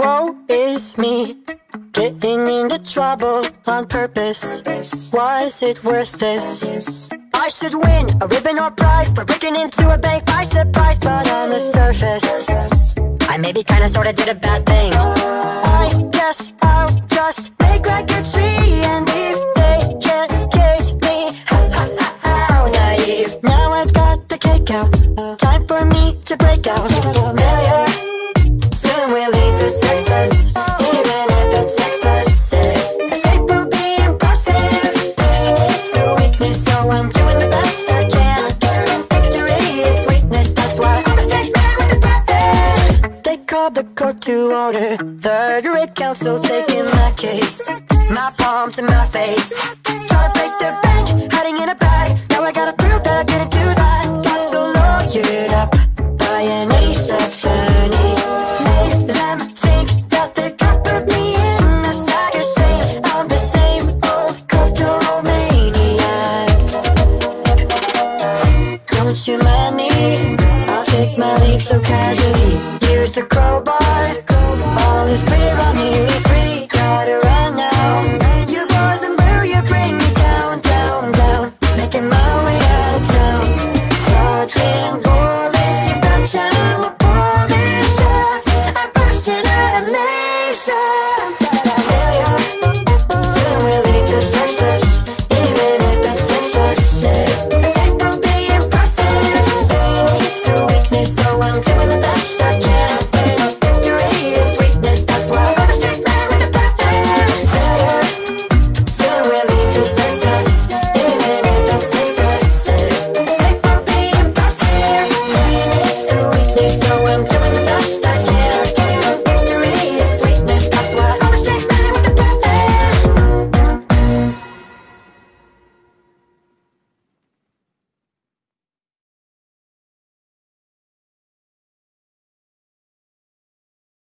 woe is me, getting into trouble on purpose. Was it worth this? I should win a ribbon or prize for breaking into a bank by surprise. But on the surface, I maybe kinda sorta did a bad thing. I guess I'll just make like a tree, and if they can't cage me, ha ha ha, how naive. Now I've got the cake out, time for me to break out. Failure soon will lead to success, even if it's excess. Escape will be impossible. Pain is a weakness, so I'm doing the best I can. Victory is sweetness, that's why I'm a stick man with the plan. They called the court to order, third rate counsel taking my case. My palm to my face, try to break the bank, hiding in a bag. Now I gotta prove that I didn't do that. Got so lawyered up by an ace attorney, made them think that they could put me in a sack of shame. I'm the same old cultural maniac. Don't you mind me? I'll take my leave so casually. Use the crowbar, all is clear, I'm nearly free. Gotta run now. You boys and blue, you bring me down, down, down. Making my way out of town. Dodging bullets, you betcha I'ma pull this off. I'm bursting out of nation. Failure soon will lead to success, even if it's excessive. Escape will be impressive. Pain is a weakness, so I'm doing the best